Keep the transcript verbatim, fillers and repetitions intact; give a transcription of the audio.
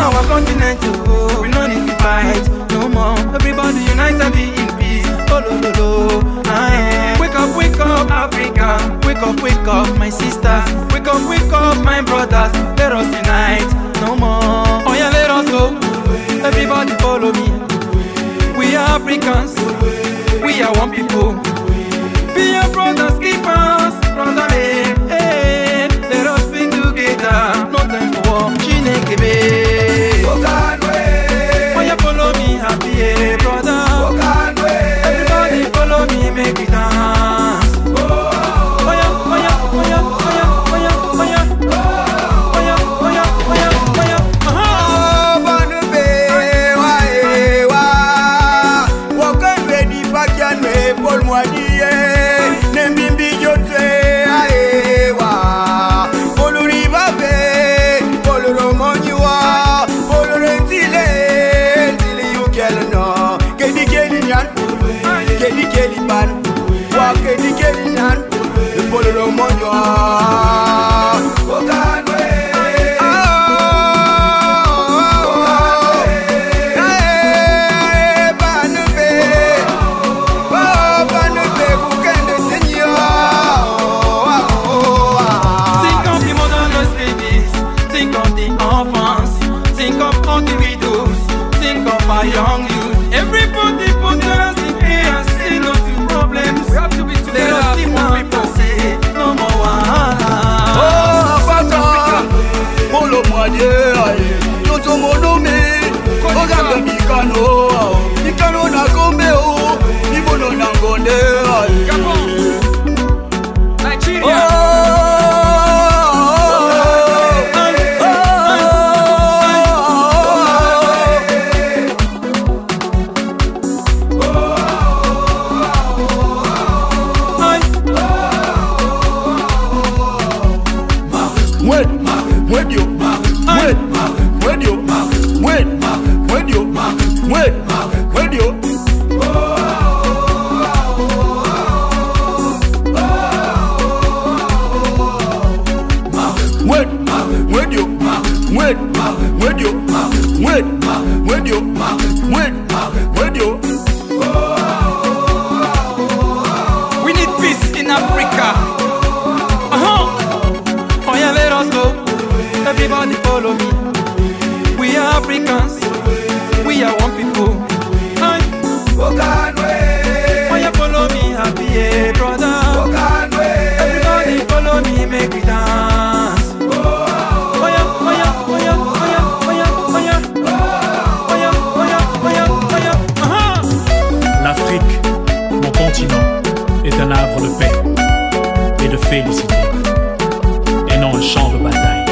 our continent, oh, we no need to fight no more. Everybody unite and be in peace. Oh, lo, lo, lo. Ah, wake up, wake up, Africa. Wake up, wake up, my sisters. Wake up, wake up, my brothers. Let us unite no more. Oh yeah, let us go. Everybody follow me. We are Africans. We are one people. Be your brothers, keepers, brother man. Hey, let us be together. No time for war. Chineke be. Oh yeah, follow me, happy hey, brother. Everybody follow me, make it dance. Oh yeah, oh yeah, oh yeah, oh yeah, oh yeah, oh yeah, oh yeah, oh yeah, oh yeah, oh yeah. Oh, Banube, wae wa, wakan ready bakian me Paul Mwadie, nembimbi jote ae wa, poluri babe, poluro monywa, polurentile, tile yukelno, kedi kedi nyan, kedi kedi ban, wa kedi kedi nyan, poluro monywa, wakan we. Young youth, everybody put their hands in air and say no to problems. We have to be together. Let us keep on people say no more wahala. Oh, Afata, Polo Mwadie, Toto Monome, Ogambe Mikano, Mikano na Gombe, Ibono na Ngonde. Nigeria. Wait, wait you, wait, wait you, wait, wait you, wait, wait you. Wait, wait you, wait, wait you, wait, wait you, wait, wait you. We need peace in Africa. Uh-huh. Oh yeah, let us go. Everybody follow me. We are Africans. We are one people. Aye. Oh yeah, follow me, happy hey, brother. Everybody follow me, make we dance. Oh yeah, oh yeah, oh yeah, oh yeah, oh yeah, oh yeah, oh yeah, oh yeah, oh yeah, oh yeah. Uh-huh. L'Afrique, mon continent, est un arbre de paix et de félicité, et non un champ de bataille.